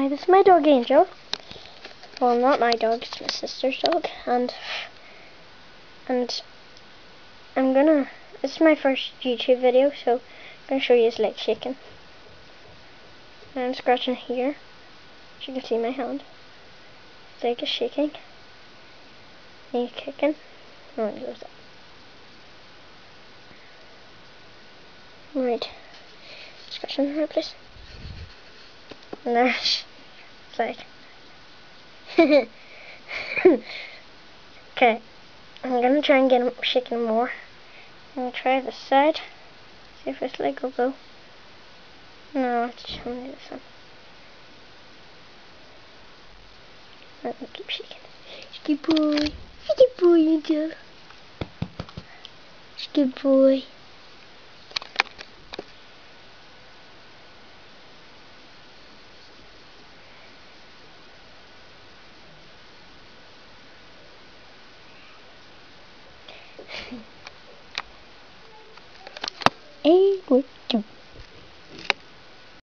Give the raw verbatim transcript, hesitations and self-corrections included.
Hi, this is my dog Angel. Well, not my dog, it's my sister's dog. And and I'm gonna, this is my first YouTube video, so I'm gonna show you his leg shaking. And I'm scratching here. As you can see my hand. His leg is shaking. And he's kicking. Oh, he goes up. Right. Scratching the right place. And there's, it's like, okay, I'm gonna try and get him shaking more. I'm gonna try this side, see if his leg will go. No, it's only this one. I'm gonna keep shaking. Good boy, good boy, Angel. Good boy.